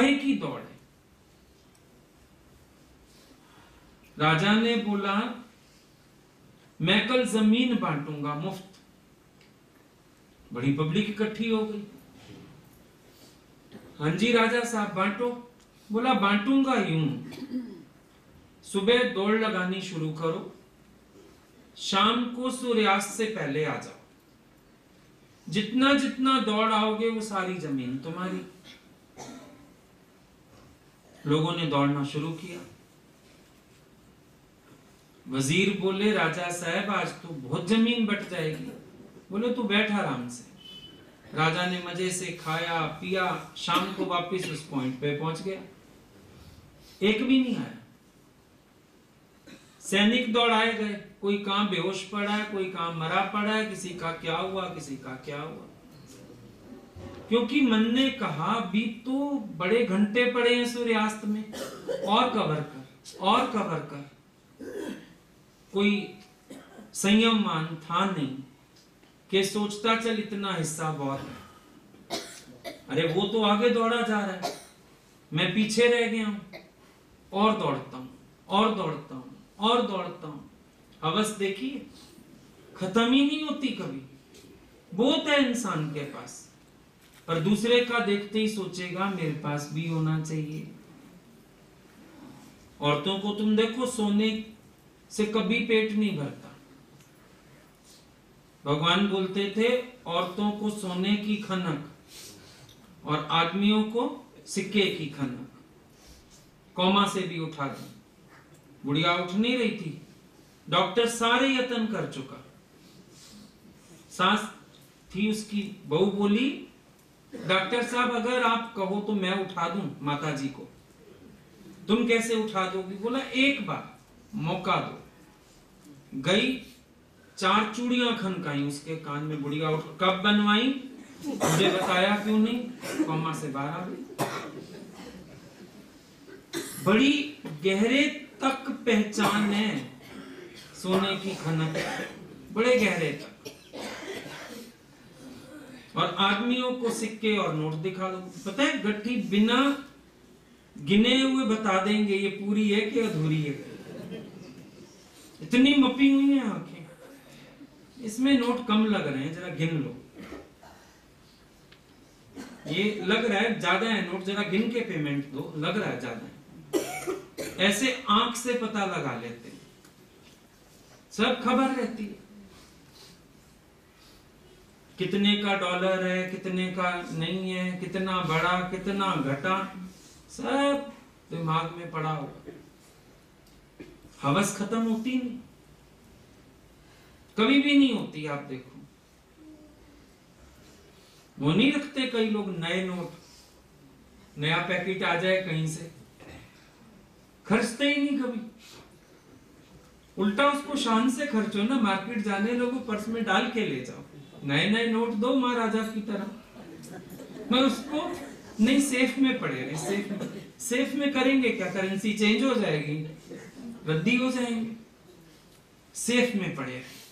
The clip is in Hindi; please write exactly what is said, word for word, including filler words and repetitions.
काहे की दौड़ है? राजा ने बोला मैं कल जमीन बांटूंगा मुफ्त। बड़ी पब्लिक इकट्ठी हो गई। हाँ जी राजा साहब बांटो। बोला बांटूंगा यूं, सुबह दौड़ लगानी शुरू करो, शाम को सूर्यास्त से पहले आ जाओ। जितना जितना दौड़ आओगे वो सारी जमीन तुम्हारी। लोगों ने दौड़ना शुरू किया। वजीर बोले राजा साहब आज तो बहुत जमीन बट जाएगी। बोले तू बैठ आराम से। राजा ने मजे से खाया पिया, शाम को वापस उस पॉइंट पे पहुंच गया। एक भी नहीं आया। सैनिक दौड़ाए गए, कोई कहां बेहोश पड़ा है, कोई कहां मरा पड़ा है, किसी का क्या हुआ, किसी का क्या हुआ। क्योंकि मन ने कहा अभी तो बड़े घंटे पड़े हैं सूर्यास्त में, और कवर कर और कवर कर। कोई संयमवान था नहीं कि सोचता चल इतना हिस्सा बहुत है। अरे वो तो आगे दौड़ा जा रहा है, मैं पीछे रह गया हूं, और दौड़ता हूं और दौड़ता हूं और दौड़ता हूं। हवस देखिए खत्म ही नहीं होती कभी। बहुत है इंसान के पास, पर दूसरे का देखते ही सोचेगा मेरे पास भी होना चाहिए। औरतों को तुम देखो, सोने से कभी पेट नहीं भरता। भगवान बोलते थे औरतों को सोने की खनक और आदमियों को सिक्के की खनक। कोमा से भी उठा दी, बुढ़िया उठ नहीं रही थी। डॉक्टर सारे यत्न कर चुका। सास थी उसकी, बहू बोली डॉक्टर साहब अगर आप कहो तो मैं उठा दूं माता जी को। तुम कैसे उठा दोगी? बोला एक बार मौका दो। गई, चार चूड़ियां खनकाई उसके कान में। बुढ़िया उठ, कब बनवाई मुझे बताया क्यों नहीं? कोमा से बाहर आ गई। बड़ी गहरे तक पहचान है सोने की खनक, बड़े गहरे तक। और आदमियों को सिक्के और नोट दिखा दो। पता है गट्ठी बिना गिने हुए बता देंगे ये पूरी है कि अधूरी है। इतनी मपी हुई है आंखें। इसमें नोट कम लग रहे हैं, जरा गिन लो। ये लग रहा है ज्यादा है नोट, जरा गिन के पेमेंट दो। लग रहा है ज्यादा है। ऐसे आंख से पता लगा लेते हैं, सब खबर रहती है। कितने का डॉलर है, कितने का नहीं है, कितना बढ़ा कितना घटा, सब दिमाग में पड़ा होगा। हवस खत्म होती नहीं, कभी भी नहीं होती। आप देखो वो नहीं रखते कई लोग नए नोट, नया पैकेट आ जाए कहीं से, खर्चते ही नहीं कभी। उल्टा उसको शान से खर्चो ना, मार्केट जाने लोगों पर्स में डाल के ले जाओ। नए नए नोट दो महाराजा की तरह। मैं उसको नहीं सेफ में पड़े रहे। सेफ में सेफ में करेंगे क्या? करेंसी चेंज हो जाएगी, रद्दी हो जाएंगे। सेफ में पड़े रहे।